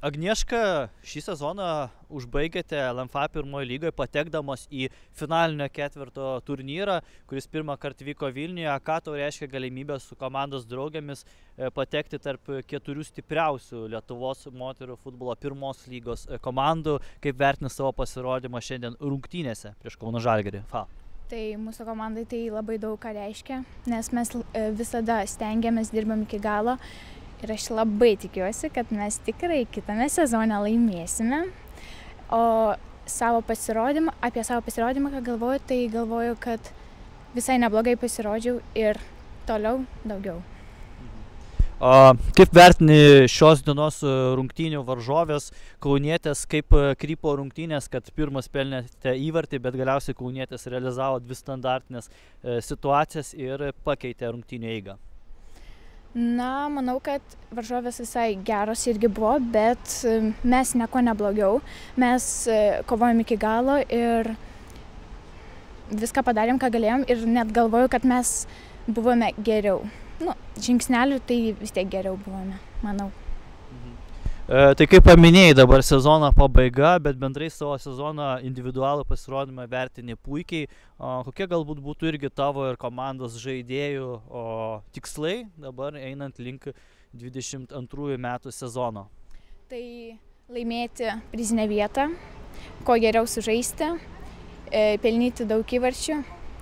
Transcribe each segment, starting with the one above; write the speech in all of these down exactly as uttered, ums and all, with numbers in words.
Agnieška, šį sezoną užbaigėte L M F A pirmojo lygoje patekdamas į finalinio ketvirto turnyrą, kuris pirmą kartą vyko Vilniuje. Ką tau reiškia galimybė su komandos draugėmis patekti tarp keturių stipriausių Lietuvos moterų futbolo pirmos lygos komandų? Kaip vertini savo pasirodymą šiandien rungtynėse prieš Kauno Žalgirį? Fa. Tai mūsų komandai tai labai daug ką reiškia, nes mes visada stengiamės, dirbam iki galo. Ir aš labai tikiuosi, kad mes tikrai kitame sezone laimėsime. O savo pasirodymą, apie savo pasirodymą, ką galvoju, tai galvoju, kad visai neblogai pasirodžiau ir toliau daugiau. O kaip vertini šios dienos rungtynių varžovės, kaunietės, kaip krypo rungtynės, kad pirmas pelnėte įvartį, bet galiausiai kaunietės realizavo dvi standartinės situacijas ir pakeitė rungtynių eigą? Na, manau, kad varžovės visai geros irgi buvo, bet mes nieko neblogiau. Mes kovojom iki galo ir viską padarėm, ką galėjom, ir net galvoju, kad mes buvome geriau. Nu, žingsnelių tai vis tiek geriau buvome, manau. E, tai kaip paminėjai, dabar sezono pabaiga, bet bendrai savo sezono individualų pasirodymą vertini puikiai. O, kokie galbūt būtų irgi tavo ir komandos žaidėjų o, tikslai dabar einant link dvidešimt antrųjų metų sezono? Tai laimėti prizinę vietą, kuo geriau sužaisti, e, pelnyti daug įvarčių.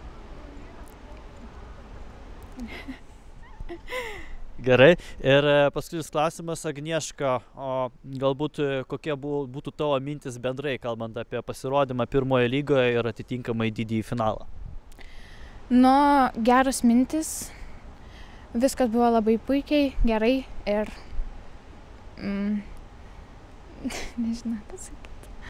Gerai. Ir paskutinis klausimas, Agnieška, o galbūt kokie būtų tavo mintis bendrai, kalbant apie pasirodymą pirmoje lygoje ir atitinkamai didįjį finalą? Nu, geros mintis, viskas buvo labai puikiai, gerai ir mm, nežinau, pasakyti.